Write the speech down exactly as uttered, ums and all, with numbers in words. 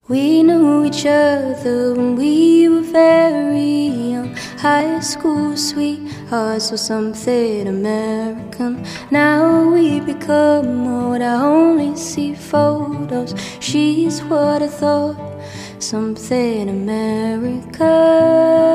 We knew each other when we were very young. High school sweethearts or something American. Now we become old, I only see photos. She's what I thought, something American.